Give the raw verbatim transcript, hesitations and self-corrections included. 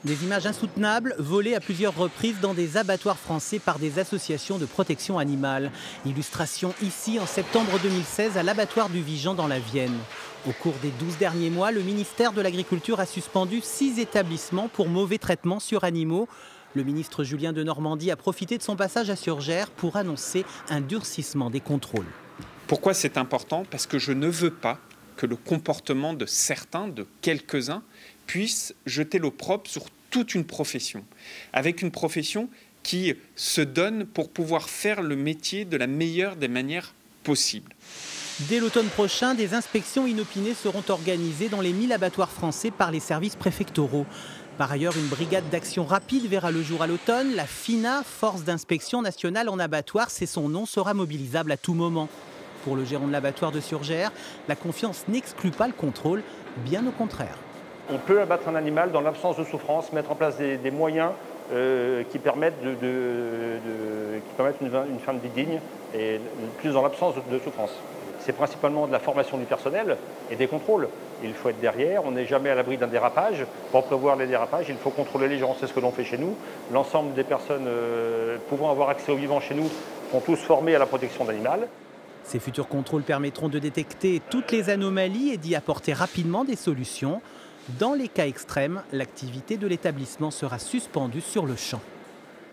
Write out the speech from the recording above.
Des images insoutenables volées à plusieurs reprises dans des abattoirs français par des associations de protection animale. Illustration ici en septembre deux mille seize à l'abattoir du Vigan dans la Vienne. Au cours des douze derniers mois, le ministère de l'Agriculture a suspendu six établissements pour mauvais traitements sur animaux. Le ministre Julien Denormandie a profité de son passage à Surgères pour annoncer un durcissement des contrôles. Pourquoi c'est important? Parce que je ne veux pas que le comportement de certains, de quelques-uns, puisse jeter l'opprobre sur toute une profession, avec une profession qui se donne pour pouvoir faire le métier de la meilleure des manières possibles. Dès l'automne prochain, des inspections inopinées seront organisées dans les mille abattoirs français par les services préfectoraux. Par ailleurs, une brigade d'action rapide verra le jour à l'automne. La FINA, Force d'inspection nationale en abattoir, c'est son nom, sera mobilisable à tout moment. Pour le gérant de l'abattoir de Surgères, la confiance n'exclut pas le contrôle, bien au contraire. On peut abattre un animal dans l'absence de souffrance, mettre en place des, des moyens euh, qui permettent, de, de, de, qui permettent une, une fin de vie digne et plus dans l'absence de, de souffrance. C'est principalement de la formation du personnel et des contrôles. Il faut être derrière, on n'est jamais à l'abri d'un dérapage. Pour prévoir les dérapages, il faut contrôler les gens, c'est ce que l'on fait chez nous. L'ensemble des personnes euh, pouvant avoir accès aux vivants chez nous sont tous formés à la protection d'animal. Ces futurs contrôles permettront de détecter toutes les anomalies et d'y apporter rapidement des solutions. Dans les cas extrêmes, l'activité de l'établissement sera suspendue sur le champ.